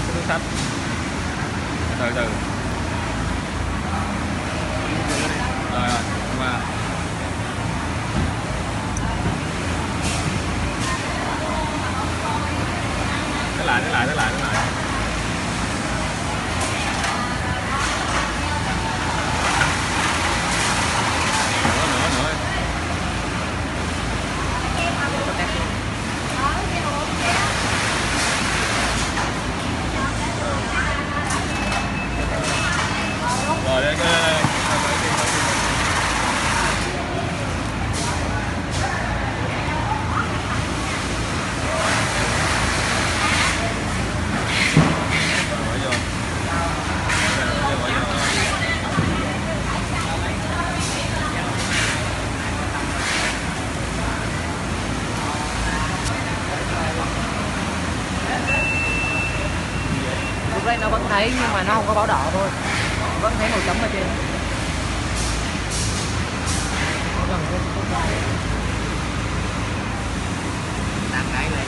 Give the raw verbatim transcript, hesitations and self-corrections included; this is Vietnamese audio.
cái túi xách. Từ từ. Rồi rồi, qua. Thế lại, thế lại, thế lại, thế lại. Nữa, nữa, nữa. Rồi đây, đây, đây. Lúc đấy nó vẫn thấy nhưng mà nó không có báo đỏ thôi, vẫn thấy màu chấm ở trên. Tạm cái lên